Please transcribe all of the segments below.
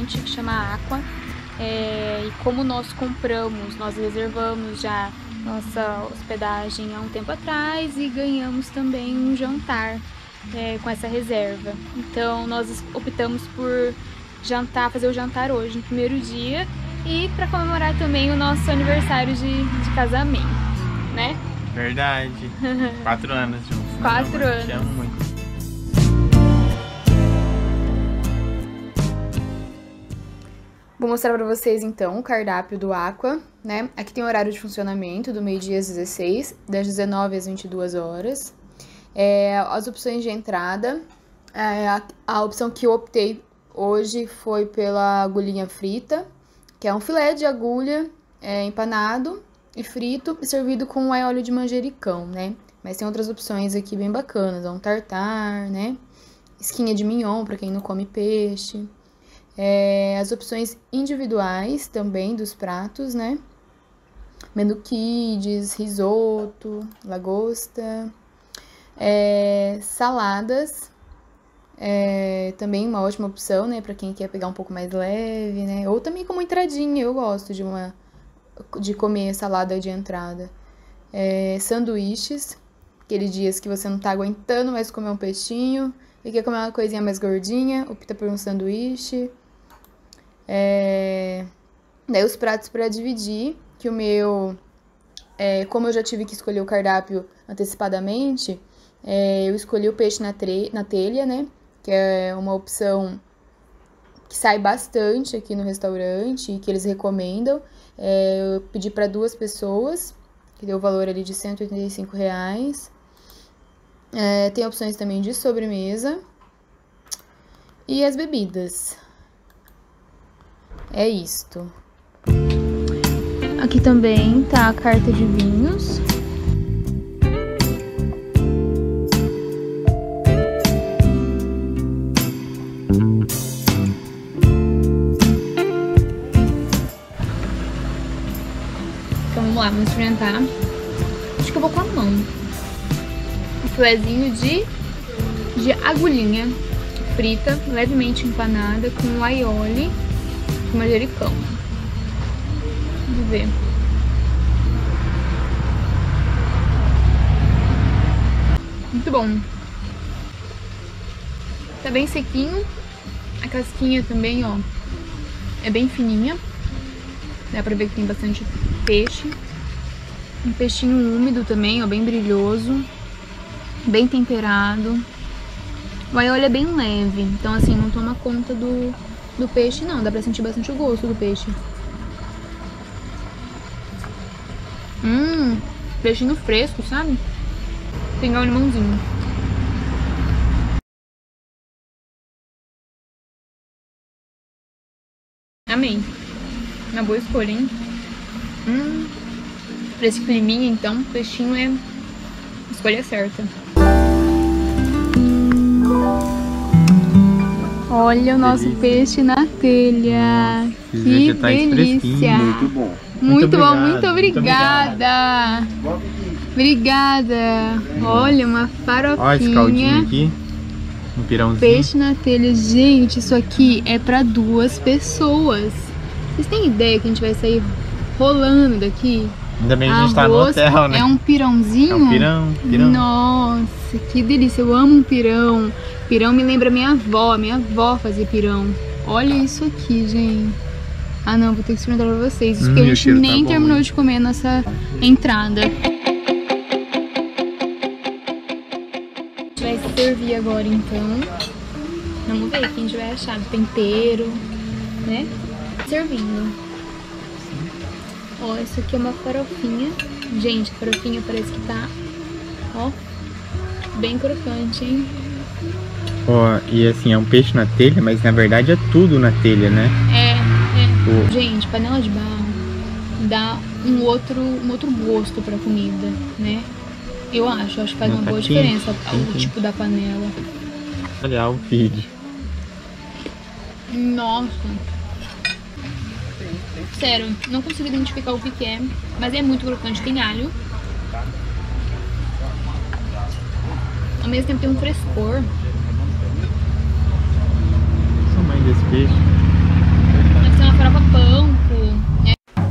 restaurante que chama Aqua. E como nós reservamos já nossa hospedagem há um tempo atrás e ganhamos também um jantar com essa reserva. Então nós optamos por fazer o jantar hoje, no primeiro dia, e para comemorar também o nosso aniversário de casamento, né? Verdade. 4 anos juntos. 4 anos. Te amo muito. Vou mostrar pra vocês então o cardápio do Aqua, né? Aqui tem o horário de funcionamento do meio-dia às 16, das 19 às 22 horas. As opções de entrada, a opção que eu optei hoje foi pela agulhinha frita, que é um filé de agulha empanado e frito e servido com óleo de manjericão, né? Mas tem outras opções aqui bem bacanas, um tartar, né? Esquinha de mignon pra quem não come peixe. As opções individuais também dos pratos, né? Menu kids, risoto, lagosta, saladas, também uma ótima opção, né? Pra quem quer pegar um pouco mais leve, né? Ou também como entradinha, eu gosto de comer salada de entrada. Sanduíches, aqueles dias que você não tá aguentando mais comer um peixinho e quer comer uma coisinha mais gordinha, opta por um sanduíche. Daí os pratos para dividir, que o meu, como eu já tive que escolher o cardápio antecipadamente, eu escolhi o peixe na telha, né? Que é uma opção que sai bastante aqui no restaurante e que eles recomendam. Eu pedi para 2 pessoas, que deu o valor ali de R$185. Tem opções também de sobremesa e as bebidas. É isto. Aqui também tá a carta de vinhos. Então vamos lá, vamos experimentar. Acho que eu vou com a mão. Um filezinho de agulhinha frita, levemente empanada, com aioli e manjericão. Vamos ver. Muito bom. Tá bem sequinho. A casquinha também, ó, é bem fininha. Dá pra ver que tem bastante peixe. Um peixinho úmido também, ó, bem brilhoso. Bem temperado. O aioli é bem leve, então assim, não toma conta do peixe não. Dá pra sentir bastante o gosto do peixe. Peixinho fresco, sabe? Pegar um limãozinho. Amei. Uma boa escolha, hein? Pra esse climinha, então, peixinho é a escolha certa. Olha o nosso peixe na telha. Que delícia! Muito bom. Muito bom, muito obrigada. Obrigada. Olha, uma farofinha. Olha esse caldinho aqui. Um pirãozinho. Peixe na telha. Gente, isso aqui é pra 2 pessoas. Vocês têm ideia que a gente vai sair rolando daqui? Ainda bem que a gente tá no hotel, né? É um pirãozinho? É um pirão. Nossa, que delícia. Eu amo um pirão. Pirão me lembra minha avó. Minha avó fazia pirão. Olha isso aqui, gente. Ah, não, vou ter que experimentar pra vocês. Isso porque a gente nem terminou de comer nossa entrada. A gente vai servir agora, então. Vamos ver o que a gente vai achar do tempero, né? Servindo. Ó, isso aqui é uma farofinha. Gente, a farofinha parece que tá, ó, bem crocante, hein? Ó, e assim, é um peixe na telha, mas na verdade é tudo na telha, né? Gente, panela de barro dá um outro gosto pra comida, né? Eu acho que faz uma boa diferença o tipo da panela. Olha o vídeo. Nossa. Sério, não consigo identificar o que é, mas é muito crocante, tem alho. Ao mesmo tempo tem um frescor. O tamanho desse peixe. farofa panko, né?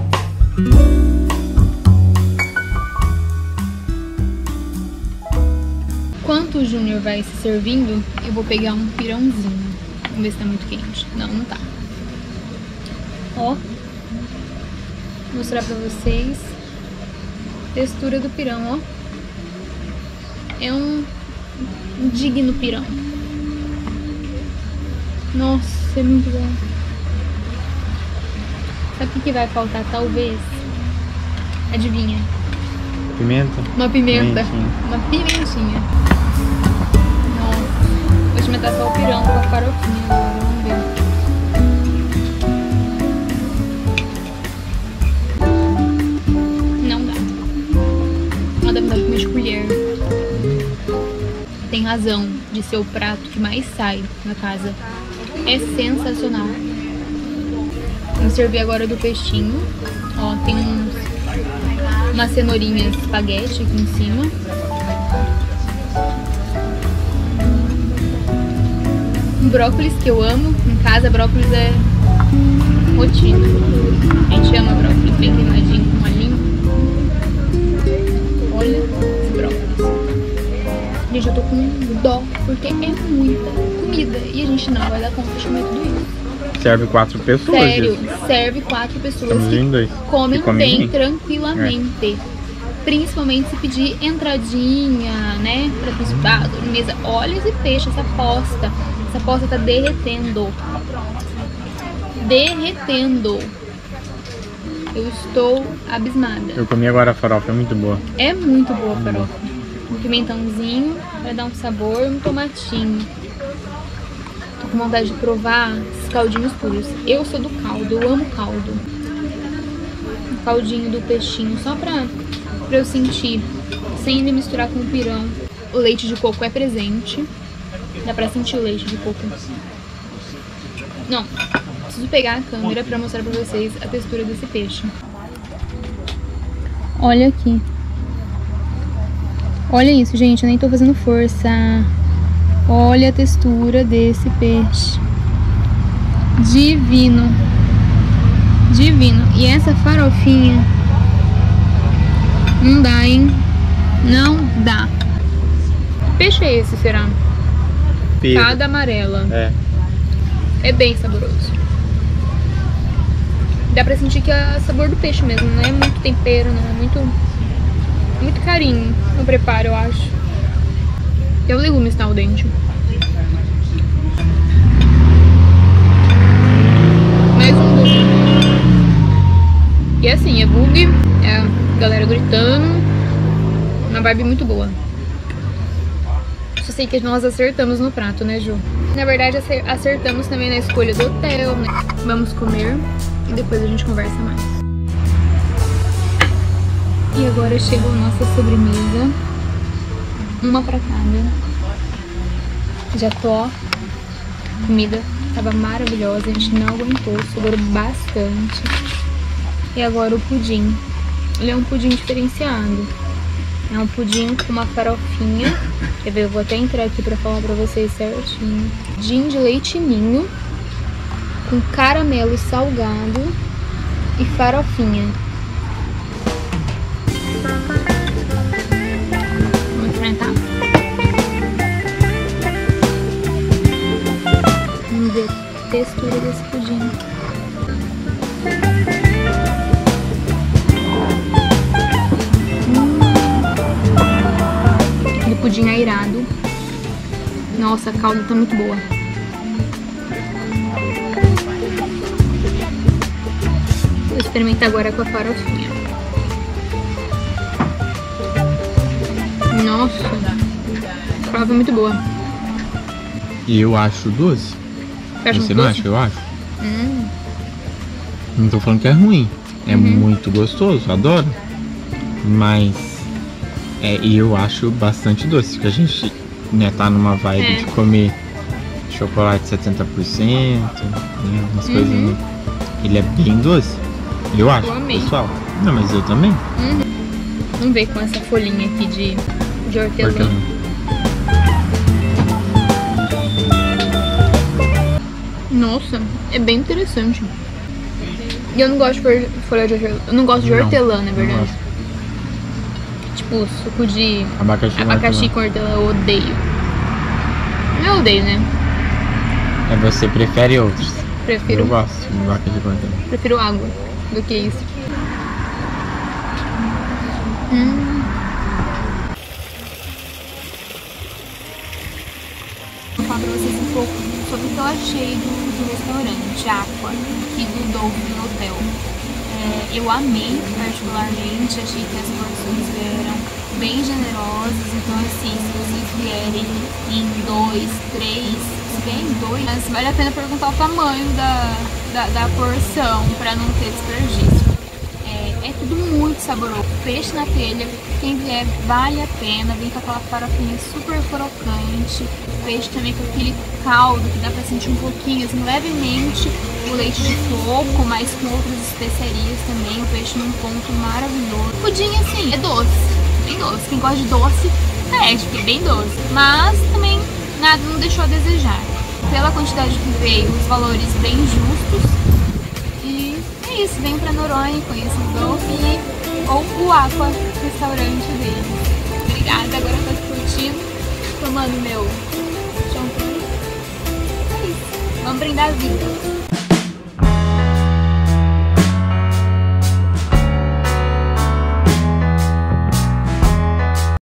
Enquanto o Júnior vai se servindo, eu vou pegar um pirãozinho. Vamos ver se tá muito quente. Não, não tá. Ó. Vou mostrar pra vocês. Textura do pirão, ó. É um digno pirão. Nossa, é muito bom. Sabe o que vai faltar, talvez? Adivinha? Pimenta? Uma pimenta. Pimentinha. Uma pimentinha. Nossa. Vou experimentar só o pirão com a farofinha agora. Vamos ver. Não dá. Não dá pra comer de colher. Tem razão de ser o prato que mais sai na casa. É sensacional. Vamos servir agora do peixinho. Ó, tem umas cenourinhas espaguete aqui em cima. Um brócolis que eu amo. Em casa, brócolis é rotina. A gente ama brócolis bem queimadinho com alhinho. Olha esse brócolis. Gente, eu tô com dó, porque é muita comida. E a gente não vai dar conta de comer tudo isso. Serve 4 pessoas. Sério, gente. serve 4 pessoas Estamos em dois. comem Que bem, tranquilamente. Principalmente se pedir entradinha, né? Pra participar, mesa. Olha esse peixe, essa posta. Essa posta tá derretendo. Derretendo. Eu estou abismada. Eu comi agora a farofa, é muito boa. É muito boa a farofa. Um pimentãozinho pra dar um sabor, um tomatinho. Tô com vontade de provar esses caldinhos puros. Eu sou do caldo, eu amo caldo. Um caldinho do peixinho, só pra eu sentir, sem me misturar com o pirão. O leite de coco é presente. Dá pra sentir o leite de coco. Não, preciso pegar a câmera pra mostrar pra vocês a textura desse peixe. Olha aqui. Olha isso, gente, eu nem tô fazendo força. Olha a textura desse peixe. Divino. Divino. E essa farofinha, não dá, hein? Não dá. Que peixe é esse, será? Cada amarela. É. É bem saboroso. Dá pra sentir que é sabor do peixe mesmo. Não é muito tempero, não. É muito carinho no preparo, eu acho. E o legume está ao dente. Mais um bug. E assim, é bug, é a galera gritando. Uma vibe muito boa. Só sei que nós acertamos no prato, né, Ju? Na verdade, acertamos também na escolha do hotel, né? Vamos comer e depois a gente conversa mais. E agora chegou a nossa sobremesa. Uma pra cada. Já tô, ó. A comida tava maravilhosa, a gente não aguentou, sobrou bastante. E agora o pudim. Ele é um pudim diferenciado. É um pudim com uma farofinha. Quer ver? Eu vou até entrar aqui pra falar pra vocês certinho. Pudim de leite ninho com caramelo salgado e farofinha. Vamos experimentar? Vamos ver a textura desse pudim. Aquele pudim airado. Nossa, a calda tá muito boa. Vou experimentar agora com a farofinha. Nossa, a farofa é muito boa. E eu acho doce. Você não acha? Eu acho. Não tô falando que é ruim. É muito gostoso, adoro. Mas e eu acho bastante doce. Que a gente, né, tá numa vibe de comer chocolate 70%, né, umas coisas. Né? Ele é bem doce. Eu acho, pessoal. Não, mas eu também. Vamos ver com essa folhinha aqui de hortelã. Nossa, é bem interessante. E eu não gosto de folha de hortelã. Eu não gosto de hortelã, na verdade. Tipo, suco de abacaxi com hortelã, eu odeio. Eu odeio, né? Você prefere outros? Prefiro. Eu gosto de abacaxi com hortelã. Prefiro água do que isso. Vou falar pra vocês um pouco sobre o que eu achei do restaurante Aqua, aqui do Dolphin Hotel. Eu amei particularmente, achei que as porções vieram bem generosas, então assim, se vocês vierem em 2, 3, se vierem em 2, mas vale a pena perguntar o tamanho da porção para não ter desperdício. É tudo muito saboroso, peixe na telha, quem vier vale a pena, vem com aquela farofinha super crocante, peixe também com aquele caldo que dá pra sentir um pouquinho, assim, levemente o leite de coco, mas com outras especiarias também, o peixe num ponto maravilhoso. O pudim, assim, é doce, bem doce, quem gosta de doce, porque é bem doce, mas também nada não deixou a desejar. Pela quantidade que veio, os valores bem justos. É isso, vem pra Noronha, conheça o Dolphin ou o Aqua, restaurante dele. Obrigada, agora eu tô curtindo, tomando meu champanhe. É isso, vamos brindar a vida.